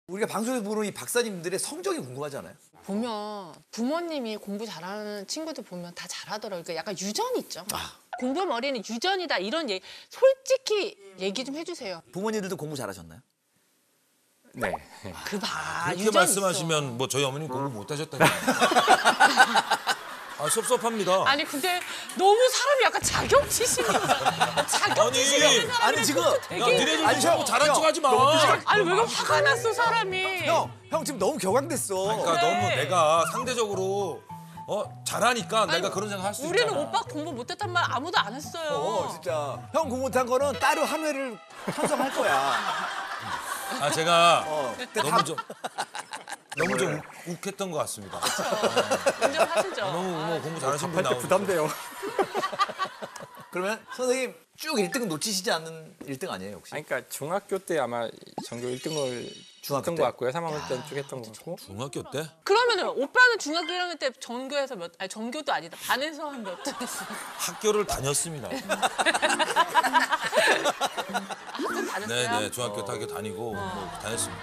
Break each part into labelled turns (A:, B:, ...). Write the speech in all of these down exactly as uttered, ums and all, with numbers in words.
A: 우리가 방송에서 보는 이 박사님들의 성적이 궁금하지 않아요?
B: 보면 부모님이 공부 잘하는 친구들 보면 다 잘하더라고요. 그러니까 약간 유전 있죠.
A: 아.
B: 공부 머리는 유전이다 이런 얘기 솔직히 얘기 좀 해주세요.
A: 부모님들도 공부 잘하셨나요?
C: 네.
B: 그 봐.
D: 그렇게
B: 유전
D: 말씀하시면
B: 있어.
D: 뭐 저희 어머님 공부 못하셨다니. 아 섭섭합니다.
B: 아니 근데 너무 사람이 약간 자격지심이 자격지심이
D: 아니,
B: 있는 사람이
A: 아니, 지금-
B: 되게
D: 야 니네들
A: 아니,
D: 좀
A: 형,
D: 잘한
A: 형,
D: 척하지 마.
B: 아니 왜 이렇게 화가 났어 사람이.
A: 형, 형 지금 너무 격앙됐어.
D: 그러니까
B: 네.
D: 너무 내가 상대적으로 어 잘하니까 내가 그런 생각 할 수 있잖아.
B: 우리는 오빠 공부 못했단 말 아무도 안 했어요.
A: 어, 진짜. 형 공부 못한 거는 따로 한 회를 편성할 거야.
D: 아 제가
A: 어, 근데
D: 너무 좀 너무 좀 욱, 욱했던 것 같습니다.
B: 인정하시죠.
D: 너무 뭐 공부 잘하신 분
C: 할 때
D: 나오고.
C: 부담돼요.
A: 그러면 선생님 쭉 일 등 놓치시지 않는 일 등 아니에요 혹시?
C: 아니, 그러니까 중학교 때 아마 전교 일 등을
A: 중학교
C: 했던
A: 때?
C: 것 같고요. 삼 학년 때는 쭉 했던 것 같고.
D: 중학교 때?
B: 그러면은 오빠는 중학교 일 학년 때 전교에서 몇 아니 전교도 아니다. 반에서 한 몇 등 했어요?
D: 학교를 다녔습니다.
B: 학교 다녔어요?
D: 네네 중학교 때 학교 다니고 뭐 다녔습니다.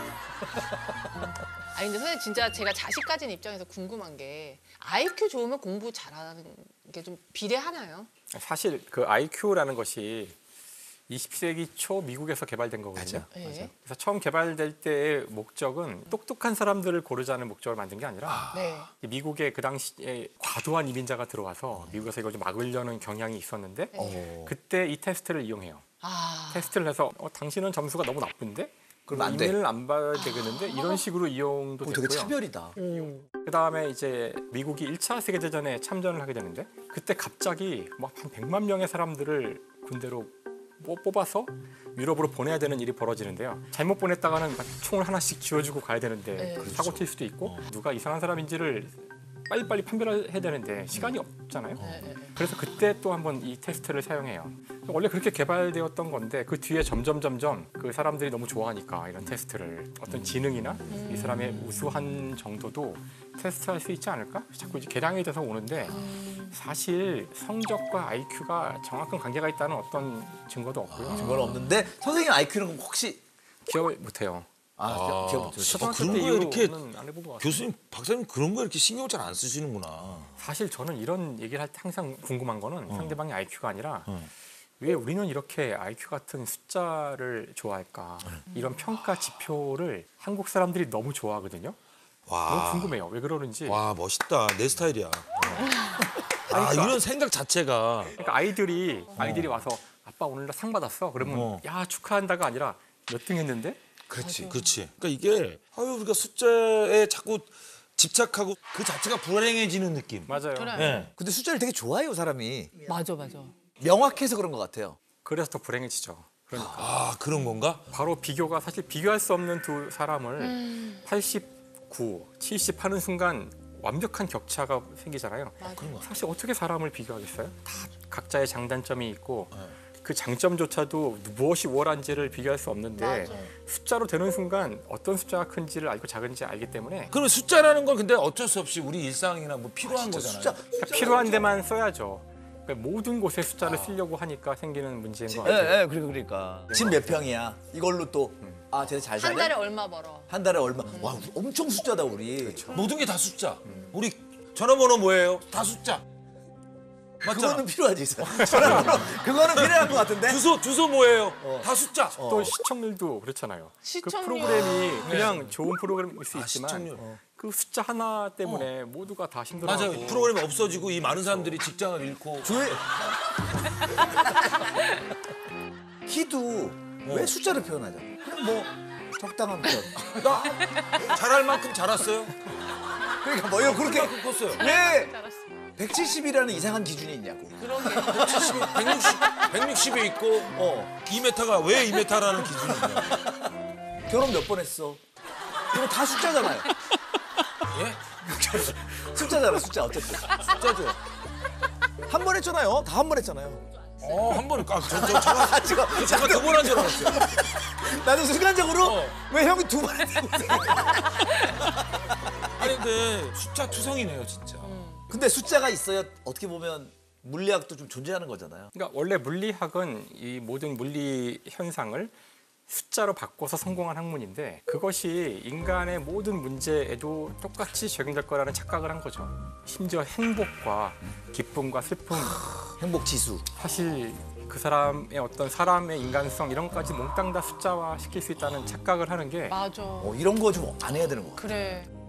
B: 아니 근데 선생님 진짜 제가 자식 가진 입장에서 궁금한 게 아이큐 좋으면 공부 잘하는 게 좀 비례하나요?
C: 사실 그 아이큐라는 것이 이십 세기 초 미국에서 개발된 거거든요.
B: 네.
C: 그래서 처음 개발될 때의 목적은 똑똑한 사람들을 고르자는 목적을 만든 게 아니라
B: 네.
C: 미국에 그 당시에 과도한 이민자가 들어와서 미국에서 이걸 좀 막으려는 경향이 있었는데
A: 어.
C: 그때 이 테스트를 이용해요.
B: 아.
C: 테스트를 해서 어, 당신은 점수가 너무 나쁜데?
A: 그러면 안 돼.
C: 이민을 안 봐야 되겠는데? 이런 식으로 이용도
A: 어,
C: 됐고요.
A: 되게 차별이다.
C: 그다음에 이제 미국이 일 차 세계대전에 참전을 하게 되는데 그때 갑자기 막 한 백만 명의 사람들을 군대로 뽑- 뽑아서 유럽으로 보내야 되는 일이 벌어지는데요. 잘못 보냈다가는 막 총을 하나씩 쥐어주고 가야 되는데
B: 네.
C: 사고 칠 수도 있고 누가 이상한 사람인지를 빨리빨리 판별을 해야 되는데 시간이 없잖아요.
B: 네, 네.
C: 그래서 그때 또 한번 이 테스트를 사용해요. 원래 그렇게 개발되었던 건데 그 뒤에 점점 점점 그 사람들이 너무 좋아하니까 이런 테스트를 어떤 지능이나 이 사람의 우수한 정도도 테스트할 수 있지 않을까? 자꾸 이제 개량이 돼서 오는데 사실 성적과 아이큐가 정확한 관계가 있다는 어떤 증거도 없고요.
A: 증거는 없는데 선생님 아이큐는 그럼 혹시
C: 기억을 못해요.
A: 아,
D: 아,
A: 기억 못해요.
C: 초등학교
D: 그런
C: 때
D: 거 이렇게
C: 이후로는 안 해본 것 같아요.
D: 교수님, 박사님 그런 거 이렇게 신경 잘 안 쓰시는구나.
C: 사실 저는 이런 얘기를 할 때 항상 궁금한 거는 상대방의 아이큐가 아니라
D: 어.
C: 왜 우리는 이렇게 아이큐 같은 숫자를 좋아할까? 이런 평가 지표를 한국 사람들이 너무 좋아하거든요. 너무
D: 와,
C: 궁금해요. 왜 그러는지.
D: 와 멋있다. 내 스타일이야. 아 이런 생각 자체가
C: 그러니까 아이들이 아이들이 와서 아빠 오늘 나 상 받았어. 그러면
D: 어.
C: 야 축하한다가 아니라 몇 등 했는데?
D: 그렇지, 그렇지. 그러니까 이게 아유 우리가 숫자에 자꾸 집착하고 그 자체가 불행해지는 느낌.
C: 맞아요.
B: 그래.
D: 예.
A: 근데 숫자를 되게 좋아해요 사람이.
B: 맞아 맞아.
A: 명확해서 그런 것 같아요.
C: 그래서 더 불행해지죠. 그러니까
D: 아 그런 건가?
C: 바로 비교가 사실 비교할 수 없는 두 사람을 팔십구, 칠십 하는 순간 완벽한 격차가 생기잖아요. 사실 어떻게 사람을 비교하겠어요? 다 각자의 장단점이 있고 그 장점조차도 무엇이 우월한지를 비교할 수 없는데 숫자로 되는 순간 어떤 숫자가 큰지를 알고 작은지 알기 때문에
D: 그러면 숫자라는 건 근데 어쩔 수 없이 우리 일상이나 뭐 필요한 거잖아요.
A: 숫자.
C: 그러니까 필요한 데만 써야죠. 그러니까 모든 곳에 숫자를 쓰려고 하니까 생기는 문제인 것
A: 예,
C: 같아요.
A: 예, 그러니까 그러니까. 집 몇 평이야. 이걸로 또 아, 쟤네 잘
B: 한
A: 사네.
B: 달에 얼마 벌어?
A: 한 달에 얼마? 와, 엄청 숫자다 우리.
D: 모든 게 다 숫자. 우리 전화번호 뭐예요? 다 숫자. 맞잖아.
A: 그거는 필요하지. 전화번호. 그거는 필요한 것 같은데.
D: 주소 주소 뭐예요? 다 숫자.
C: 또 시청률도 그렇잖아요.
B: 시청률.
C: 그 프로그램이 그냥 좋은 프로그램일 수
D: 아,
C: 있지만
D: 시청률.
C: 그 숫자 하나 때문에 모두가 다 힘들어하고
D: 맞아요. 프로그램이 없어지고 이 많은 사람들이 직장을 잃고.
A: 조회. 키도 왜 숫자를 표현하죠? 그냥 뭐 적당한 편.
D: 나 잘할 만큼 자랐어요.
A: 그러니까 뭐 이거 그렇게
D: 그만큼 컸어요.
A: 왜
B: 잘했어.
A: 백칠십이라는 이상한 기준이 있냐고.
B: 그런 게.
D: 백육십, 백육십에 있고 어, 이 미터가 왜 이 미터라는 기준이 있냐.
A: 결혼 몇 번 했어? 이거 다 숫자잖아요.
D: 예?
A: 숫자잖아, 숫자 어쨌든.
D: 숫자죠.
A: 한 번 했잖아요. 다 한 번 했잖아요.
D: 어, 한 번에 까. 저, 저, 제가,
A: 아, 지금
D: 제가 두 번 한 줄 알았어요.
A: 나도 순간적으로
D: 어.
A: 왜 형이 두 번 했다고 생각해.
D: 아니 근데 숫자 투성이네요 진짜.
A: 근데 숫자가 있어야 어떻게 보면 물리학도 좀 존재하는 거잖아요.
C: 그러니까 원래 물리학은 이 모든 물리 현상을 숫자로 바꿔서 성공한 학문인데 그것이 인간의 모든 문제에도 똑같이 적용될 거라는 착각을 한 거죠. 심지어 행복과 기쁨과 슬픔,
A: 행복 지수.
C: 사실 그 사람의 어떤 사람의 인간성 이런 것까지 몽땅 다 숫자화 시킬 수 있다는 착각을 하는 게
B: 맞아.
A: 어, 이런 거 좀 안 해야 되는 거.
B: 그래.